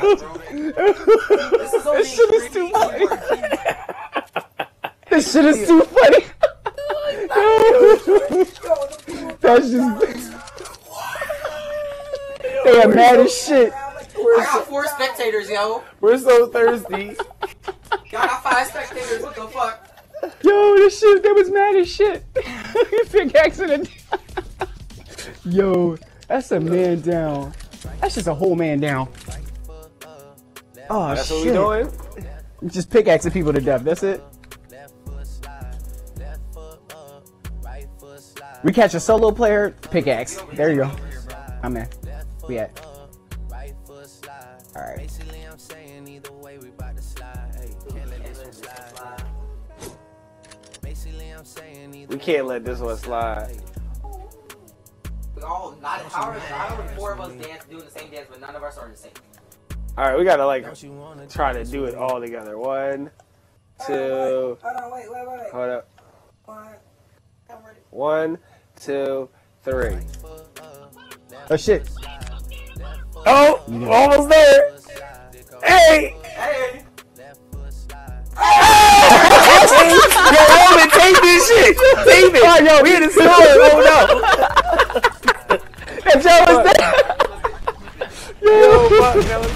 This shit is too funny. This shit is too funny. That's just. They are mad as shit. I got 4 spectators, yo. We're so thirsty. Y'all got 5 spectators. What the fuck? Yo, this shit. They was mad as shit. Pickaxing it. Yo, that's a man down. That's just a whole man down. Oh That's shit. what we doing? Just pickaxing people to death. That's it. We catch a solo player, pickaxe. There you go. I'm in. We at. Alright. We can't let this one slide. We all not how are 4 of us dance doing the same dance, but none of us are in sync. Alright, we gotta like try to do it all together. 1, 2. Hold on, wait. Hold up. 1, 2, 3. Oh shit. Oh, almost there. Hey! Hey! Yo, Roman, take this shit. Take it. Oh, yo, We in the store. Oh no. That Joe was there. Yo, fuck, that was